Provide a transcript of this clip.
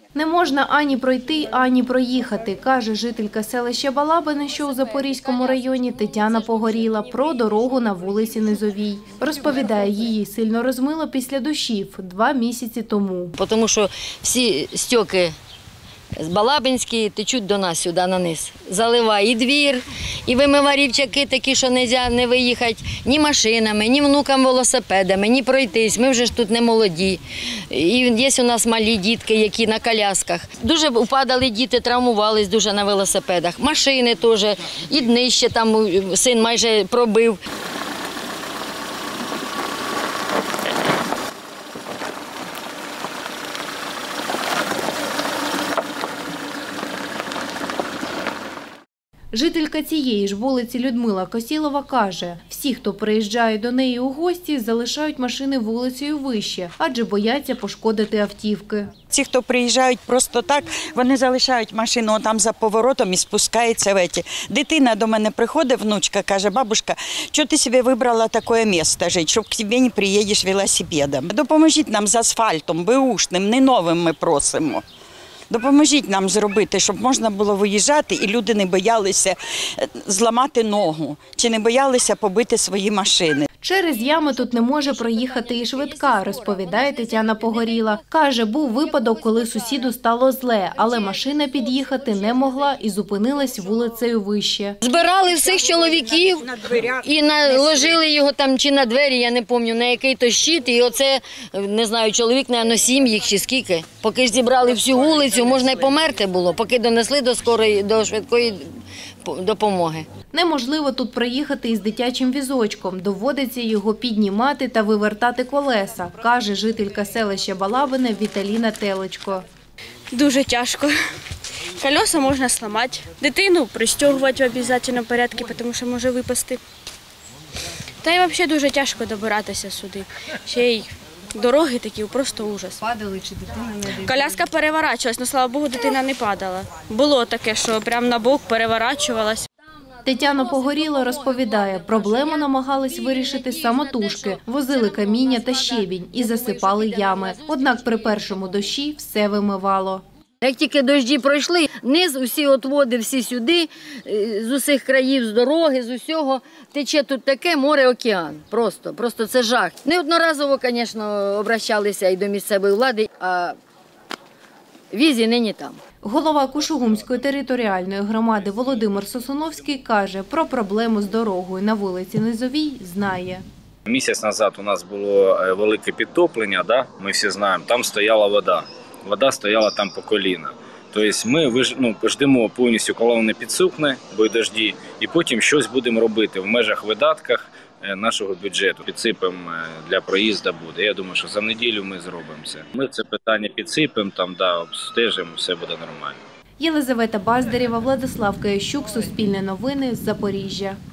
Не можна ані пройти, ані проїхати, каже жителька селища Балабине, що у Запорізькому районі, Тетяна Погоріла, про дорогу на вулиці Низовій. Розповідає, її сильно розмило після дощів 2 місяці тому. Тому що всі стьоки з Балабинської течуть до нас сюди, на низ. Заливає і двір, і вимиварівчаки такі, що не можна не виїхати ні машинами, ні внукам велосипедами, ні пройтись. Ми вже ж тут не молоді. І є у нас малі дітки, які на колясках. Дуже упадали діти, травмувались дуже на велосипедах. Машини теж, і днище там син майже пробив. Жителька цієї ж вулиці Людмила Косілова каже, всі, хто приїжджає до неї у гості, залишають машини вулицею вище, адже бояться пошкодити автівки. Ті, хто приїжджають просто так, вони залишають машину там за поворотом і спускаються в ці. Дитина до мене приходить, внучка, каже, бабушка, чого ти собі вибрала таке місце жити, щоб к тебе не приїдеш велосипедом. Допоможіть нам з асфальтом, беушним, не новим ми просимо. Допоможіть нам зробити, щоб можна було виїжджати і люди не боялися зламати ногу, чи не боялися побити свої машини. Через ями тут не може проїхати і швидка, розповідає Тетяна Погоріла. Каже, був випадок, коли сусіду стало зле, але машина під'їхати не могла і зупинилась вулицею вище. Збирали всіх чоловіків і наложили його там чи на двері, я не пам'ятаю, на який-то щит. І оце, не знаю, чоловік, мабуть, 7 їх чи скільки. Поки ж зібрали всю вулицю, можна й померти було, поки донесли до швидкої допомоги. Неможливо тут проїхати із дитячим візочком. Доводиться його піднімати та вивертати колеса, каже жителька селища Балабине Віталіна Телечко. Дуже тяжко. Колеса можна зламати. Дитину пристягувати в обов'язковому порядку, тому що може випасти. Та й взагалі дуже тяжко добиратися сюди. Ще й дороги такі, просто ужас. Падали чи дитина не дивилася? Коляска переворачувалась, але, слава Богу, дитина не падала. Було таке, що прямо на бок переворачувалась. Тетяна Погоріла розповідає, проблему намагались вирішити самотужки. Возили каміння та щебінь і засипали ями. Однак при першому дощі все вимивало. Як тільки дощі пройшли, низ, усі отводи, всі сюди, з усіх країв, з дороги, з усього, тече тут таке море-океан. Просто це жах. Неодноразово, звісно, обращалися і до місцевої влади, а візі нині там. Голова Кушугумської територіальної громади Володимир Сосуновський каже, про проблему з дорогою на вулиці Низовій знає. Місяць назад у нас було велике підтоплення, ми всі знаємо, там стояла вода. Вода стояла там по коліна. Тобто ми ждемо повністю, коли вона підсохне, бо й дожді, і потім щось будемо робити в межах видатках нашого бюджету. Підсипемо для проїзду буде. Я думаю, що за неділю ми зробимо це. Ми це питання підсипемо, обстежимо, все буде нормально. Єлизавета Баздарєва, Владислав Киящук, Суспільне новини, Запоріжжя.